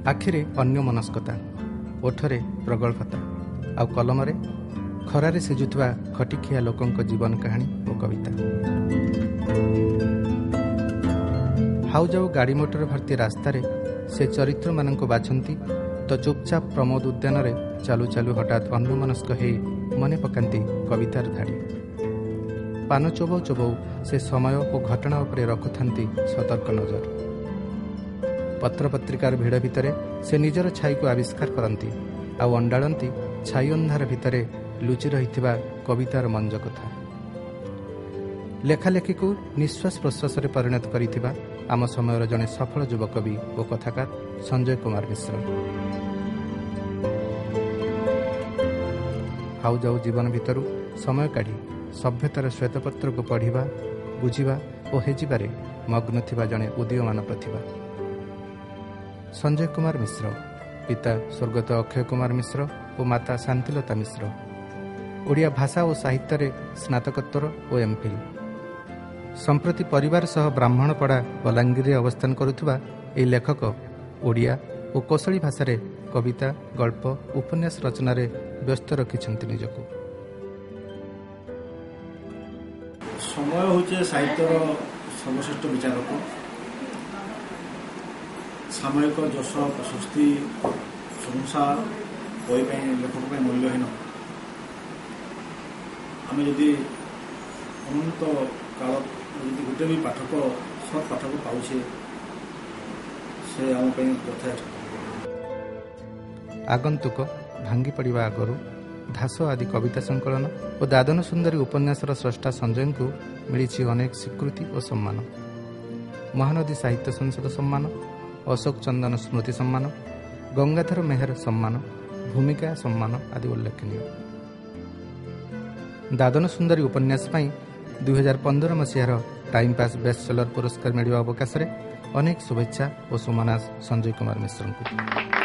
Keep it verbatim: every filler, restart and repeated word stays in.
आखिरे अन्यमनस्कता, ओठरे प्रगल्भता आउ कलमरे खरारे सिझुवा खटिखिया लोकंक जीवन कहानी और कविता। हाउ जाऊ गाड़ी मोटर भर्ती रास्तार से चरित्र मानक बाछंती तो चुपचाप प्रमोद उद्यान रे चालू चालू हठात अन्यमनस्क हो मने पकांती कवितार धाड़ी। पान चोबौ चोबौ से समय और घटना उपरे रखुथांती सतर्क नजर। पत्र पत्रिकार भिड़ भितरे से निजर छाई को आविष्कार करती आउ अंडाळंती छाई अंधार भितरे लुचि रहिथिबा कवितार मंज कथा। लेखालेखी को निश्वास प्रश्वास परिणत करिथिबा आम समयर जने सफल युवकवि और कथाकार संजय कुमार मिश्र। हाउ जाऊ जीवन भितरु समय काढ़ी सभ्यतार श्वेतपत्र को पढ़िबा बुझिबा और हेजिबारे मग्न थिबा जने उदीयमान प्रतिभा। संजय कुमार मिश्र पिता स्वर्गत अक्षय कुमार मिश्र और माता शांतिलता मिश्र। ओडिया भाषा और साहित्य स्नातकोत्तर और एमफिल। संप्रति परिवार सह ब्राह्मणपड़ा बलांगीर अवस्थान करुवा यह लेखक ओडिया और कोशली भाषा कविता गल्प उपन्यास रचना व्यस्त रखिछन्ति निजको। समय होचे साहित्यर सर्वश्रेष्ठ विचारक। सामयिक जश प्रशस्ति प्रशंसा बही लेखक मूल्यहीन। आम जदि अनंत काल गोटे भी पाठक सब पाठक पाचे से आम यथेष्ट। आगंतुक भांगी पड़ा आगरू धास आदि कविता संकलन और दादन सुंदरी उपन्यासर स्रष्टा संजय को मिली अनेक स्वीकृति और सम्मान। महानदी साहित्य संसद सम्मान, अशोक चंदन स्मृति सम्मान, गंगाधर मेहर सम्मान, भूमिका सम्मान आदि उल्लेखनीय। दादन सुंदरी उपन्यास दुई हजार पंदर मसीहार टाइम पास बेस्ट सेलर पुरस्कार मिलवा अवकाश अनेक शुभेच्छा और सुमनास संजय कुमार मिश्र को।